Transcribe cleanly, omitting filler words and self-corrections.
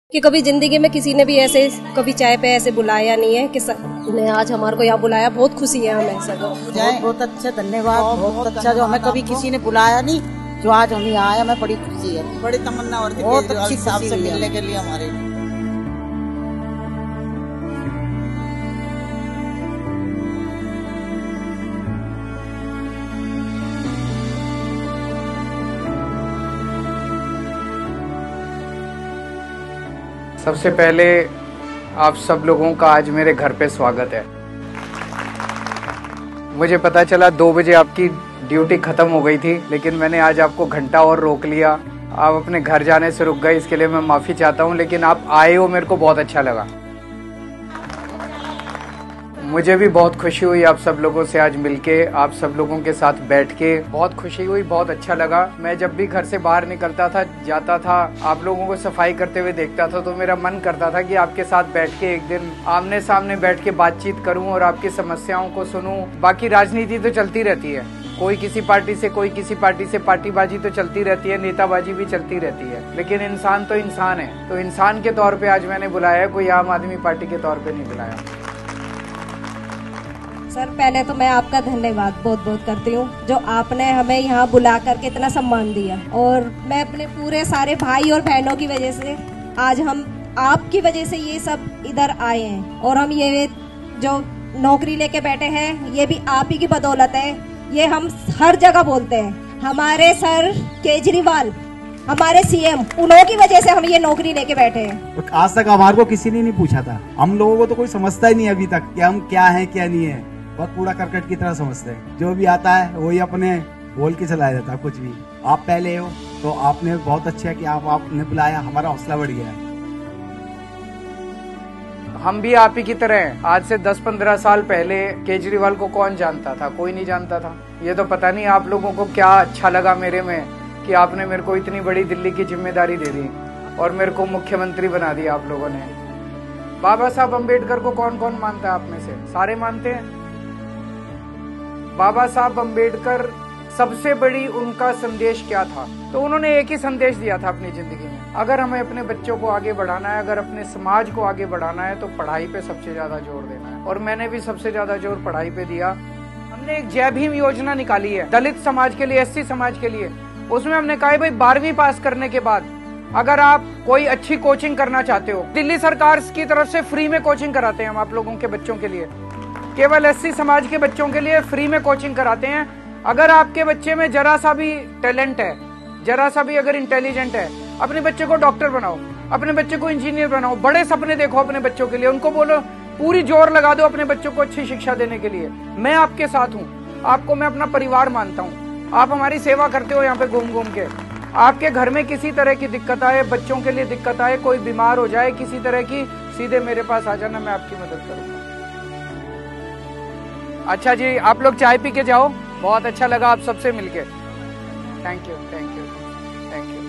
कि कभी जिंदगी में किसी ने भी ऐसे कभी चाय पे ऐसे बुलाया नहीं है कि ने आज हमारे को यहाँ बुलाया। बहुत खुशी है हमें सब। बहुत अच्छा, धन्यवाद। बहुत अच्छा जो हमें कभी किसी ने बुलाया नहीं, जो आज हम यहाँ आए, हमें बड़ी खुशी है। बड़ी तमन्ना और बहुत अच्छी साहब से मिलने के लिए हमारे। सबसे पहले आप सब लोगों का आज मेरे घर पे स्वागत है। मुझे पता चला 2 बजे आपकी ड्यूटी खत्म हो गई थी, लेकिन मैंने आज आपको घंटा और रोक लिया। आप अपने घर जाने से रुक गए, इसके लिए मैं माफ़ी चाहता हूँ, लेकिन आप आए हो, मेरे को बहुत अच्छा लगा। मुझे भी बहुत खुशी हुई आप सब लोगों से आज मिलके, आप सब लोगों के साथ बैठ के बहुत खुशी हुई, बहुत अच्छा लगा। मैं जब भी घर से बाहर निकलता था, जाता था, आप लोगों को सफाई करते हुए देखता था, तो मेरा मन करता था कि आपके साथ बैठ के एक दिन आमने सामने बैठ के बातचीत करूं और आपकी समस्याओं को सुनूं। बाकी राजनीति तो चलती रहती है, कोई किसी पार्टी से, कोई किसी पार्टी से, पार्टीबाजी तो चलती रहती है, नेताबाजी भी चलती रहती है, लेकिन इंसान तो इंसान है। तो इंसान के तौर पे आज मैंने बुलाया, कोई आम आदमी पार्टी के तौर पे नहीं बुलाया। सर पहले तो मैं आपका धन्यवाद बहुत बहुत करती हूँ, जो आपने हमें यहाँ बुला करके इतना सम्मान दिया। और मैं अपने पूरे सारे भाई और बहनों की वजह से आज हम आपकी वजह से ये सब इधर आए हैं, और हम ये जो नौकरी लेके बैठे हैं ये भी आप ही की बदौलत है। ये हम हर जगह बोलते हैं, हमारे सर केजरीवाल, हमारे सीएम, उन्हों की वजह से हम ये नौकरी लेके बैठे हैं। आज तक हमारे को किसी ने नहीं पूछा था, हम लोगों को तो कोई समझता ही नहीं अभी तक कि हम क्या हैं क्या नहीं है, बहुत कूड़ा करकट की तरह समझते हैं। जो भी आता है वही अपने बोल के चलाया जाता है। कुछ भी आप पहले हो तो आपने बहुत अच्छा है कि आपने बुलाया, हमारा हौसला बढ़ गया है। हम भी आप ही की तरह हैं। आज से 10-15 साल पहले केजरीवाल को कौन जानता था? कोई नहीं जानता था। ये तो पता नहीं आप लोगों को क्या अच्छा लगा मेरे में कि आपने मेरे को इतनी बड़ी दिल्ली की जिम्मेदारी दे दी और मेरे को मुख्यमंत्री बना दिया आप लोगों ने। बाबा साहब अम्बेडकर को कौन कौन मानता है आप में से? सारे मानते हैं। बाबा साहब अम्बेडकर, सबसे बड़ी उनका संदेश क्या था? तो उन्होंने एक ही संदेश दिया था अपनी जिंदगी में, अगर हमें अपने बच्चों को आगे बढ़ाना है, अगर अपने समाज को आगे बढ़ाना है तो पढ़ाई पे सबसे ज्यादा जोर देना है। और मैंने भी सबसे ज्यादा जोर पढ़ाई पे दिया। हमने एक जय भीम योजना निकाली है दलित समाज के लिए, एससी समाज के लिए। उसमें हमने कहा भाई 12वीं पास करने के बाद अगर आप कोई अच्छी कोचिंग करना चाहते हो, दिल्ली सरकार की तरफ से फ्री में कोचिंग कराते हैं हम आप लोगों के बच्चों के लिए, केवल एससी समाज के बच्चों के लिए फ्री में कोचिंग कराते हैं। अगर आपके बच्चे में जरा सा भी टैलेंट है, जरा सा भी अगर इंटेलिजेंट है, अपने बच्चे को डॉक्टर बनाओ, अपने बच्चे को इंजीनियर बनाओ, बड़े सपने देखो अपने बच्चों के लिए, उनको बोलो पूरी जोर लगा दो अपने बच्चों को अच्छी शिक्षा देने के लिए। मैं आपके साथ हूँ, आपको मैं अपना परिवार मानता हूँ। आप हमारी सेवा करते हो यहाँ पे घूम घूम के। आपके घर में किसी तरह की दिक्कत आए, बच्चों के लिए दिक्कत आए, कोई बीमार हो जाए किसी तरह की, सीधे मेरे पास आ जाना, मैं आपकी मदद करूंगा। अच्छा जी, आप लोग चाय पी के जाओ। बहुत अच्छा लगा आप सबसे मिलके। Thank you, thank you, thank you.